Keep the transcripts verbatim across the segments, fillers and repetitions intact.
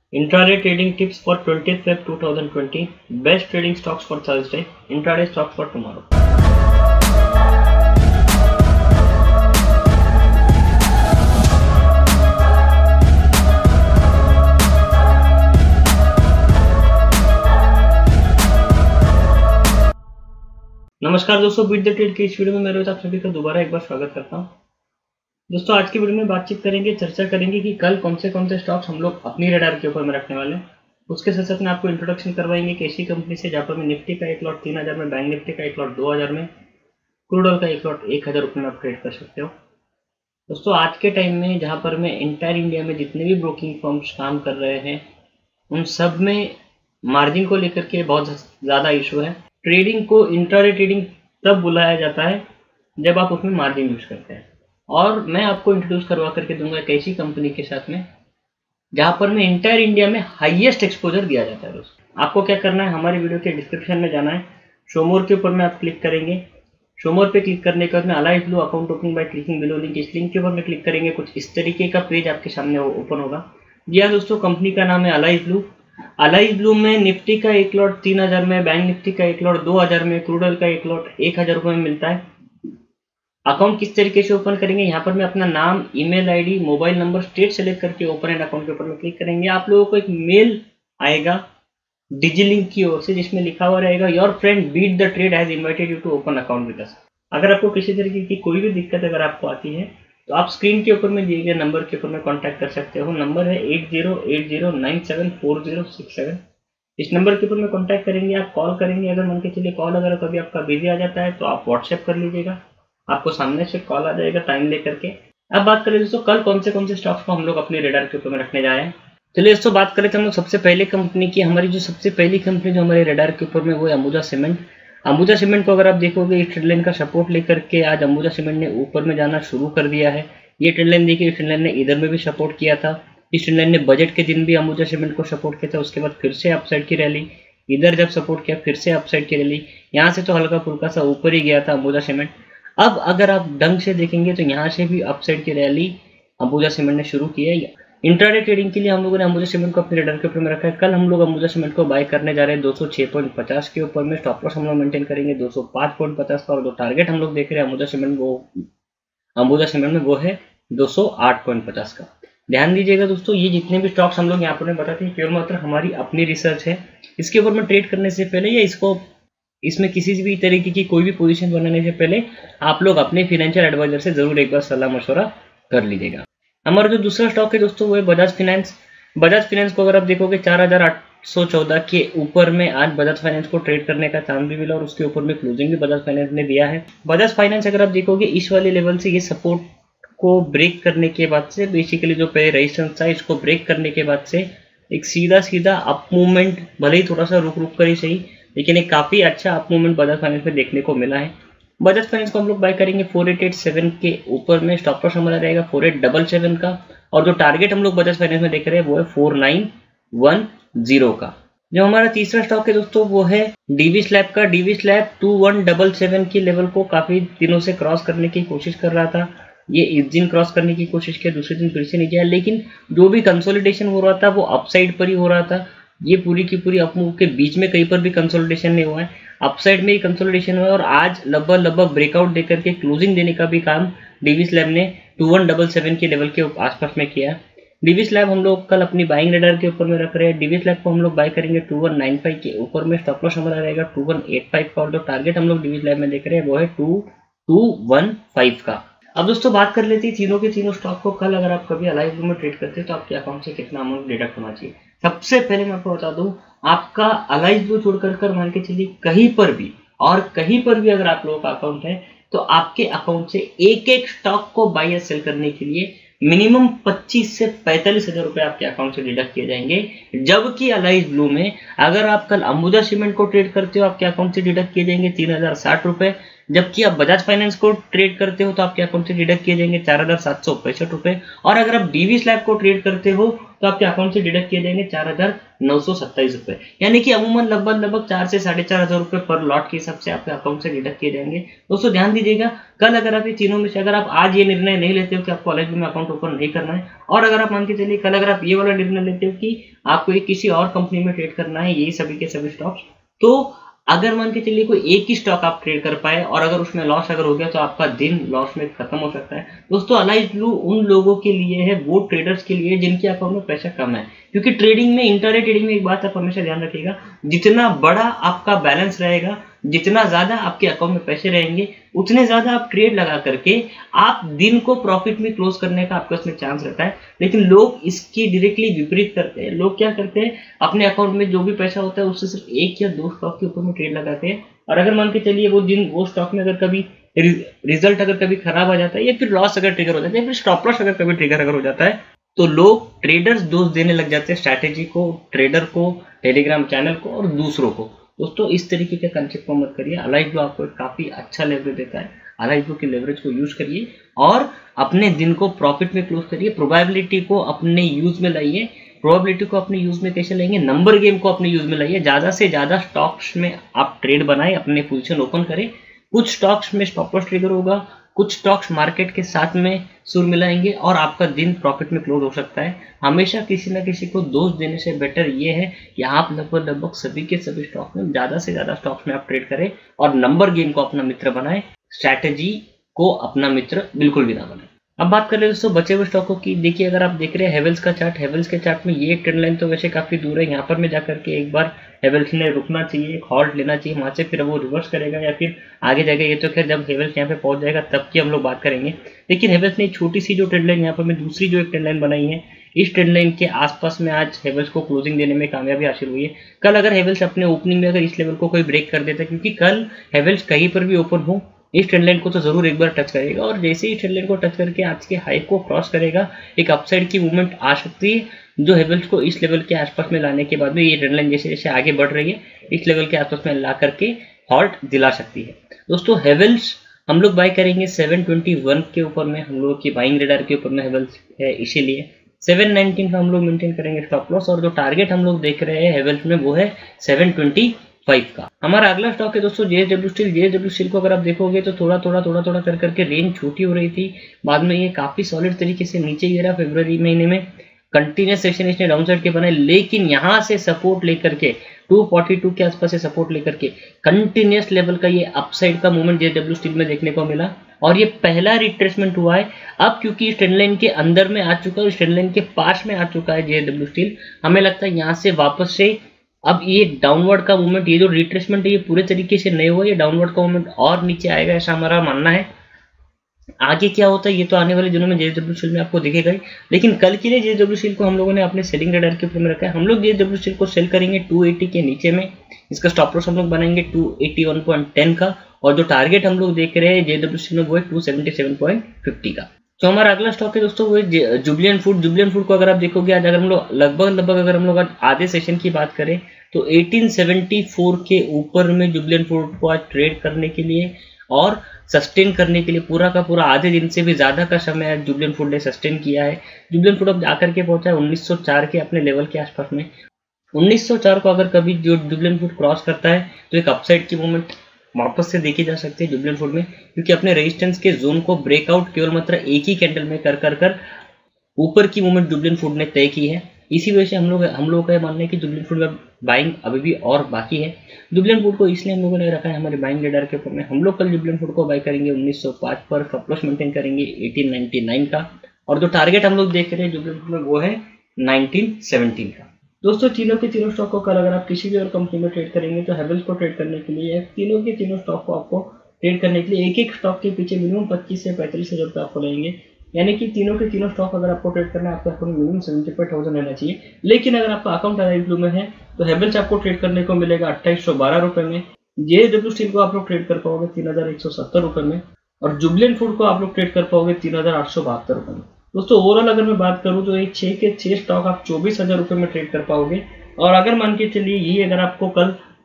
Intraday trading tips for twentieth February twenty twenty. Best trading stocks for Thursday. Intraday stocks for tomorrow. नमस्कार दोस्तों, beat the trade की इस video में मैं रोहित आप सभी का दोबारा एक बार स्वागत करता हूं। दोस्तों आज की वीडियो में बातचीत करेंगे, चर्चा करेंगे कि कल कौन से कौन से स्टॉक्स हम लोग अपनी रडार के ऊपर में रखने वाले हैं। उसके साथ साथ में आपको इंट्रोडक्शन करवाएंगे कि ऐसी कंपनी से जहाँ पर में निफ्टी का एक लॉट तीन हज़ार में, बैंक निफ्टी का एक लॉट दो हज़ार में, क्रूड ऑयल का एक लॉट एक हज़ार रुपये में आप ट्रेड कर सकते हो। दोस्तों आज के टाइम में जहाँ पर में इंटायर इंडिया में जितने भी ब्रोकिंग फर्म्स काम कर रहे हैं उन सब में मार्जिन को लेकर के बहुत ज़्यादा इशू है। ट्रेडिंग को इंट्राडे ट्रेडिंग तब बुलाया जाता है जब आप उसमें मार्जिन यूज करते हैं, और मैं आपको इंट्रोड्यूस करवा करके दूंगा एक ऐसी कंपनी के साथ में जहां पर में इंटायर इंडिया में हाईएस्ट एक्सपोजर दिया जाता है। दोस्तों आपको क्या करना है, हमारी वीडियो के डिस्क्रिप्शन में जाना है, शो मोर के ऊपर में आप क्लिक करेंगे। शो मोर पे क्लिक करने के बाद में Alice Blue account opening by clicking below link, इस लिंक के ऊपर में क्लिक करेंगे, कुछ इस तरीके का पेज आपके सामने ओपन होगा। जी हाँ दोस्तों, कंपनी का नाम है अलाइव ब्लू। अलाइव ब्लू में निफ्टी का एक लॉट तीन हज़ार में, बैंक निफ्टी का एक लॉट दो हज़ार में, क्रूड ऑयल का एक लॉट एक हज़ार रुपये में मिलता है। अकाउंट किस तरीके से ओपन करेंगे, यहाँ पर मैं अपना नाम, email ID, mobile number, state select करके ओपन एंड अकाउंट के ऊपर में क्लिक करेंगे। आप लोगों को एक मेल आएगा डिजिलिंक की ओर से जिसमें लिखा हुआ रहेगा your friend Beat the Trade has invited you to open account with us. अगर आपको किसी तरीके की कोई भी दिक्कत अगर आपको आती है तो आप स्क्रीन के ऊपर में दिए गए नंबर के ऊपर में कॉन्टैक्ट कर सकते हो। नंबर है eight zero eight zero nine seven four zero six seven. इस नंबर के ऊपर में कॉन्टैक्ट करेंगे, आप कॉल करेंगे। अगर मान के चलिए कॉल अगर कभी आपका बिजी आ जाता है तो आप व्हाट्सएप कर लीजिएगा, आपको सामने से कॉल आ जाएगा टाइम लेकर के। अब बात करें दोस्तों कल कौन से कौन से स्टॉक्स को हम लोग अपने रेडार के ऊपर में रखने जा रहे हैं। चलिए दोस्तों बात करें तो हम लोग सबसे पहले कंपनी की, हमारी जो सबसे पहली कंपनी जो हमारे रेडार के ऊपर में वो है अंबुजा सीमेंट। अंबुजा सीमेंट को अगर आप देखोगे इस ट्रेंड लाइन का सपोर्ट लेकर के आज अंबुजा सीमेंट ने ऊपर में जाना शुरू कर दिया है। ये ट्रेंड लाइन देखिए, इस ट्रेंड लाइन ने इधर में भी सपोर्ट किया था, इस ट्रेंड लाइन ने बजट के दिन भी अंबुजा सीमेंट को सपोर्ट किया था। उसके बाद फिर से अपसाइड की रैली, इधर जब सपोर्ट किया फिर से अपसाइड की रैली, यहाँ से तो हल्का फुल्का सा ऊपर ही गया था अंबुजा सीमेंट। अब अगर आप ढंग से देखेंगे तो यहाँ से भी अपसाइड की रैली अंबुजा सीमेंट ने शुरू की है। इंट्राडे ट्रेडिंग के लिए हम लोगों ने अंबुजा सीमेंट को अपने रडार के ऊपर में रखा है। कल हम लोग अंबुजा सीमेंट को बाय करने जा रहे हैं दो सौ छह पॉइंट पचास के ऊपर में। स्टॉप लॉस हम लोग मेंटेन करेंगे दो सौ पाँच पॉइंट पचास का, और जो टारगेट हम लोग देख रहे हैं अंबुजा सीमेंट वो अंबुजा सीमेंट में वो है दो सौ आठ पॉइंट पचास का। ध्यान दीजिएगा दोस्तों, ये जितने भी स्टॉक्स हम लोग यहाँ पर बताते हैं केवल मात्र हमारी अपनी रिसर्च है। इसके ऊपर में ट्रेड करने से पहले या इसको इसमें किसी भी तरीके की कोई भी पोजीशन बनाने से पहले आप लोग अपने फाइनेंशियल एडवाइजर से जरूर एक बार सलाह मशवरा कर लीजिएगा। हमारा जो दूसरा स्टॉक है दोस्तों वो है बजाज फाइनेंस। बजाज फाइनेंस को अगर आप देखोगे चार हज़ार आठ सौ चौदह के ऊपर में आज बजाज फाइनेंस को ट्रेड करने का चांस भी मिला, और उसके ऊपर में क्लोजिंग भी बजाज फाइनेंस ने दिया है। बजाज फाइनेंस अगर आप देखोगे इस वाले लेवल से ये सपोर्ट को ब्रेक करने के बाद से, बेसिकली जो पहले रेजिस्टेंस था इसको ब्रेक करने के बाद से एक सीधा सीधा अप मूवमेंट, भले ही थोड़ा सा रुक रुक कर ही सही, लेकिन एक काफी अच्छा अप मूवमेंट बजाज फाइनेंस में देखने को मिला है। बजाज फाइनेंस को हम लोग बाय करेंगे फोर एट एट सेवन के ऊपर में, स्टॉप लॉस हमारा रहेगा फोर एट डबल सेवन का, और जो टारगेट हम लोग बजाज फाइनेंस में देख रहे हैं वो है फोर नाइन वन जीरो का। जो हमारा तीसरा स्टॉक है दोस्तों वो है डीवी स्लैब का। Divi's lab two one double seven की लेवल को काफी दिनों से क्रॉस करने की कोशिश कर रहा था। ये इस दिन क्रॉस करने की कोशिश किया, दूसरे दिन फिर से नहीं किया, लेकिन जो भी कंसोलिडेशन हो रहा था वो अपसाइड पर ही हो रहा था। ये पूरी की पूरी अपमूव के बीच में कहीं पर भी कंसोलिडेशन नहीं हुआ है, अपसाइड में ही कंसोलिडेशन हुआ है, और आज लगभग लगभग ब्रेकआउट देकर के क्लोजिंग देने का भी काम डीवी स्लैब ने टू वन डबल सेवन के लेवल के आसपास में किया। डीवी स्लैब हम लोग कल अपनी बाइंग रेडर के ऊपर में रख रहे हैं। डीवी स्लैब को हम लोग बाय करेंगे टू वन नाइन फाइव के ऊपर में, स्टॉप लॉस हमारा रहेगा टू वन एट फाइव का, और जो टारगेट हम लोग डीवी स्लैब में देख रहे हैं वो है टू टू वन फाइव का। अब दोस्तों बात कर लेते हैं तीनों के तीनों स्टॉक को कल अगर आप कभी अलाइव ब्लू में ट्रेड करते हैं तो आपके अकाउंट से कितना अमाउंट डिडक्ट होना चाहिए। सबसे पहले मैं आपको बता दूं, आपका अलाइव ब्लू छोड़ कर कर मान के चलिए कहीं पर भी और कहीं पर भी अगर आप लोगों का अकाउंट है तो आपके अकाउंट से एक एक स्टॉक को बाय या सेल करने के लिए मिनिमम पच्चीस से पैंतालीस हजार रुपए आपके अकाउंट से डिडक्ट किए जाएंगे। जबकि अलाइव ब्लू में अगर आप कल अंबुजा सीमेंट को ट्रेड करते हो आपके अकाउंट से डिडक्ट किए जाएंगे तीन हजार साठ रुपए, जबकि आप बजाज फाइनेंस को ट्रेड करते हो तो आपके अकाउंट से डिडक्ट किए जाएंगे चार हजार सात सौ पैंसठ रुपए, और अगर आप डीवी स्लैब को ट्रेड करते हो तो आपके अकाउंट से डिडक्ट किए जाएंगे चार हजार नौ सौ सत्ताईस रुपए, यानी कि अमूमन लगभग लगभग चार से साढ़े चार हजार रुपए पर लॉट के हिसाब से आपके अकाउंट से डिडक्ट किए जाएंगे। दोस्तों ध्यान दीजिएगा, कल अगर आप ये तीनों में से अगर आप आज ये निर्णय नहीं लेते हो कि आपको एल एफ बी में अकाउंट ओपन नहीं करना है, और अगर आप मान के चलिए कल अगर आप ये वाला निर्णय लेते हो कि आपको एक किसी और कंपनी में ट्रेड करना है, यही सभी के सभी स्टॉक्स, तो अगर मान के चलिए कोई एक ही स्टॉक आप ट्रेड कर पाए और अगर उसमें लॉस अगर हो गया तो आपका दिन लॉस में खत्म हो सकता है। दोस्तों अलाइज ब्लू उन लोगों के लिए है, वो ट्रेडर्स के लिए जिनके अकाउंट में पैसा कम है, क्योंकि ट्रेडिंग में, इंटरडे ट्रेडिंग में एक बात आप हमेशा ध्यान रखिएगा, जितना बड़ा आपका बैलेंस रहेगा, जितना ज्यादा आपके अकाउंट में पैसे रहेंगे, उतने ज्यादा आप ट्रेड लगा करके आप दिन को प्रॉफिट में क्लोज करने का आपके उसमें चांस रहता है। लेकिन लोग इसकी डायरेक्टली विपरीत करते हैं। लोग क्या करते हैं, अपने अकाउंट में जो भी पैसा होता है उससे सिर्फ एक या दो स्टॉक के ऊपर में ट्रेड लगाते हैं, और अगर मान के चलिए वो दिन वो स्टॉक में अगर कभी रिजल्ट अगर कभी खराब आ जाता है या फिर लॉस अगर ट्रिगर हो जाता है या फिर स्टॉप लॉस अगर कभी ट्रिगर अगर हो जाता है, तो लोग ट्रेडर्स दोष देने लग जाते हैं स्ट्रैटेजी को, ट्रेडर को, टेलीग्राम चैनल को और दूसरों को। दोस्तों इस तरीके के कंसेप्ट को मत करिए। अलाइज ब्लू आपको काफी अच्छा लेवरेज देता है, अलाइज ब्लू के लेवरेज को यूज करिए और अपने दिन को प्रॉफिट में क्लोज करिए। प्रोबेबिलिटी को अपने यूज में लाइए। प्रोबेबिलिटी को अपने यूज में कैसे लाएंगे, नंबर गेम को अपने यूज में लाइए। ज्यादा से ज्यादा स्टॉक्स में आप ट्रेड बनाए, अपने पोजीशन ओपन करें। कुछ स्टॉक्स में स्टॉप लॉस ट्रिगर होगा, कुछ स्टॉक्स मार्केट के साथ में सुर मिलाएंगे और आपका दिन प्रॉफिट में क्लोज हो सकता है। हमेशा किसी ना किसी को दोष देने से बेटर ये है कि आप लगभग लगभग सभी के सभी स्टॉक में, ज्यादा से ज्यादा स्टॉक्स में आप ट्रेड करें और नंबर गेम को अपना मित्र बनाएं, स्ट्रैटेजी को अपना मित्र बिल्कुल भी ना बनाएं। अब बात कर रहे हैं दोस्तों बचे हुए स्टॉकों की। देखिए अगर आप देख रहे हैं हेवल्स का चार्ट, हेवल्स के चार्ट में ये ट्रेंड लाइन तो वैसे काफी दूर है, यहाँ पर मैं जाकर के एक बार हेवल्स ने रुकना चाहिए, एक हॉल्ट लेना चाहिए, वहां से फिर वो रिवर्स करेगा या फिर आगे जाएगा। ये तो खैर जब हेवल्स यहाँ पे पहुंच जाएगा तब की हम लोग बात करेंगे। लेकिन हेवल्स ने छोटी सी जो ट्रेंड लाइन यहाँ पर मैं दूसरी जो एक ट्रेंड लाइन बनाई है, इस ट्रेंड लाइन के आसपास में आज हेवल्स को क्लोजिंग देने में कामयाबी हासिल हुई है। कल अगर हेवल्स अपने ओपनिंग में अगर इस लेवल को कोई ब्रेक कर देता है, क्योंकि कल हेवल्स कहीं पर भी ओपन हो इस ट्रेंड लाइन को तो जरूर एक बार टच करेगा, और जैसे ही ट्रेंड लाइन को टच करके आज के हाई को क्रॉस करेगा एक अपसाइड की मूवमेंट आ सकती है, जो हेवल्स को इस लेवल के आसपास में लाने के बाद में ये ट्रेंड लाइन जैसे जैसे आगे बढ़ रही है इस लेवल के आसपास में ला करके हॉल्ट दिला सकती है। दोस्तों हेवल्स हम लोग बाय करेंगे सेवन ट्वेंटी वन के ऊपर में, हम लोग की बाइंग रेडार के ऊपर में हेवल्स है, इसीलिए सेवन नाइनटीन का हम लोग मेंटेन करेंगे स्टॉप लॉस, और जो टारगेट हम लोग देख रहे हैं हेवल्स में वो है सेवन ट्वेंटी फाइव का। हमारा अगला स्टॉक है दोस्तों जेएसडब्ल्यू स्टील। जेएसडब्ल्यू स्टील को अगर आप देखोगे तो थोड़ा थोड़ा थोड़ा थोड़ा कर करके रेंज छोटी हो रही थी, बाद में ये काफी सॉलिड तरीके से नीचे गिरा। फरवरी महीने में कंटिन्यूस सेशन इसने डाउनसाइड के बनाए, लेकिन यहाँ से सपोर्ट लेकर के टू फोर्टी टू के आसपास से सपोर्ट लेकर के कंटिन्यूस लेवल का ये अपसाइड का मूवमेंट जेएसडब्ल्यू स्टील में देखने को मिला, और ये पहला रिट्रेसमेंट हुआ है। अब क्योंकि इस ट्रेंड लाइन के अंदर में आ चुका है, इस ट्रेंड लाइन के पास में आ चुका है जेएसडब्ल्यू स्टील, हमें लगता है यहाँ से वापस से अब ये डाउनवर्ड का मूवमेंट, ये जो रिट्रेसमेंट है ये पूरे तरीके से नहीं हुआ, ये डाउनवर्ड का मूवमेंट और नीचे आएगा ऐसा हमारा मानना है। आगे क्या होता है ये तो आने वाले दिनों में जेएसडब्ल्यू स्टील में आपको दिखेगा ही, लेकिन कल के लिए जेएसडब्ल्यू स्टील को हम लोगों ने अपने सेलिंग रेडार के ऊपर में रखा है। हम लोग जेएसडब्ल्यू स्टील को सेल करेंगे टू एटी के नीचे में, इसका स्टॉप लॉस हम लोग बनाएंगे two eighty one point ten का, और जो टारगेट हम लोग देख रहे हैं जेएसडब्ल्यू स्टील में वो है two seventy seven point fifty का। तो हमारा अगला स्टॉक है दोस्तों वो है जुबिलिएंट फूड। जुबिलिएंट फूड को अगर आप देखोगे आज अगर हम लोग लगभग लगभग अगर हम लोग आज आधे सेशन की बात करें तो एटीन सेवेंटी फोर के ऊपर में जुबिलिएंट फूड को आज ट्रेड करने के लिए और सस्टेन करने के लिए पूरा का पूरा आधे दिन से भी ज्यादा का समय आज जुबिलिएंट फूड ने सस्टेन किया है। जुबिलिएंट फूड अब जाकर के पहुंचा है उन्नीस सौ चार के अपने लेवल के आसपास में। उन्नीस सौ चार को अगर कभी जो जुबिलिएंट फूड क्रॉस करता है तो एक अपसाइड की मूवमेंट वापस से देखी जा सकती है जुबिलिएंट फूड में, क्योंकि अपने रेजिस्टेंस के जोन को ब्रेकआउट केवल मात्र एक ही कैंडल में कर कर कर ऊपर की मूवमेंट जुबिलिएंट फूड ने तय की है। इसी वजह से हम लोग हम लोगों का मानना है कि जुबिलिएंट फूड में बाइंग अभी भी और बाकी है। जुबिलिएंट फूड को इसलिए हम लोगों ने रखा है हमारे बाइंग रेडार के ऊपर में। हम लोग कल जुबिलिएंट फूड को बाय करेंगे उन्नीस सौ पाँच पर, स्टॉप लॉस मेंटेन करेंगे एटीन नाइंटी नाइन का, और जो टारगेट हम लोग देख रहे हैं जुबिलिएंट फूड में वो है नाइनटीन सेवेंटीन का। दोस्तों तीनों के तीनों स्टॉक को कल अगर आप किसी भी और कंपनी में ट्रेड करेंगे तो हेवल्स को ट्रेड करने के लिए तीनों के तीनों स्टॉक को आपको ट्रेड करने के लिए एक एक स्टॉक के पीछे मिनिमम पच्चीस से पैंतालीस हजार रुपये आपको लगेंगे, यानी कि तीनों के तीनों स्टॉक अगर आपको ट्रेड करना है आपका account minimum seventy five thousand रहना चाहिए। लेकिन अगर आपका अकाउंट अलाइज ब्लू में है तो हेवल्स आपको ट्रेड करने को मिलेगा अट्ठाईस सौ बारह रुपए में, जेएसडब्ल्यू स्टील को आप लोग ट्रेड कर पाओगे तीन हजार एक सौ सत्तर रुपए में, और जुबिलिएंट फूड को आप लोग ट्रेड कर पाओगे तीन हजार आठ सौ बहत्तर रुपए में। दोस्तों ओवरऑल अगर मैं बात करूं तो एक छह के छह स्टॉक आप चौबीस हजार रुपए में ट्रेड कर पाओगे, और अगर मान के चलिए ये अगर आपको कल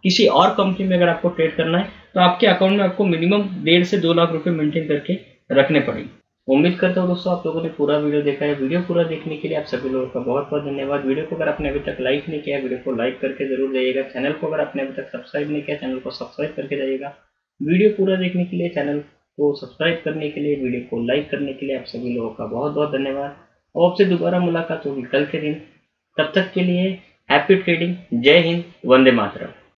किसी और कंपनी में अगर आपको ट्रेड करना है तो आपके अकाउंट में आपको मिनिमम डेढ़ से दो लाख रुपए मेंटेन करके रखने पड़ेंगे। उम्मीद करता हूँ दोस्तों आप लोगों ने पूरा वीडियो देखा है। वीडियो पूरा देखने के लिए आप सभी लोगों का बहुत बहुत धन्यवाद। वीडियो को अगर आपने अभी तक लाइक नहीं किया, वीडियो को लाइक करके जरूर जाइएगा। चैनल को अगर आपने अभी तक सब्सक्राइब नहीं किया, चैनल को सब्सक्राइब करके जाइएगा। वीडियो पूरा देखने के लिए, चैनल को सब्सक्राइब करने के लिए, वीडियो को लाइक करने के लिए आप सभी लोगों का बहुत बहुत धन्यवाद। और आपसे दोबारा मुलाकात होगी कल के दिन। तब तक के लिए हैप्पी ट्रेडिंग। जय हिंद, वंदे मातरम।